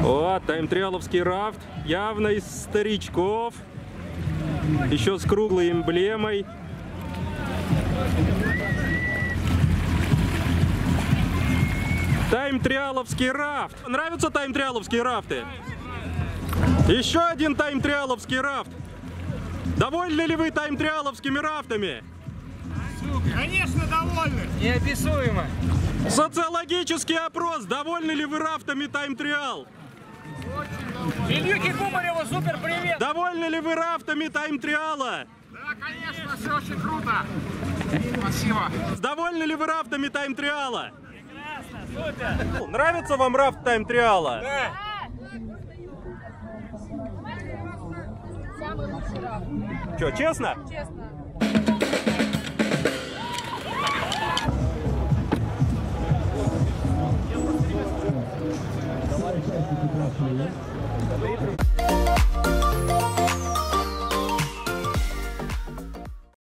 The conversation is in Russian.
Вот, тайм-триаловский рафт, явно из старичков, еще с круглой эмблемой. Тайм-триаловский рафт. Нравятся тайм-триаловские рафты? Еще один тайм-триаловский рафт. Довольны ли вы тайм-триаловскими рафтами? Конечно, довольны. Неописуемо. Социологический опрос. Довольны ли вы рафтами тайм-триал? Ильюхе Кубареву супер привет. Довольны ли вы рафтами тайм-триала? Да, конечно, все очень круто. Спасибо. Довольны ли вы рафтами тайм-триала? Прекрасно, супер. Нравится вам рафт тайм-триала? Да. Самый лучший рафт. Че, честно? Честно. Товарищи,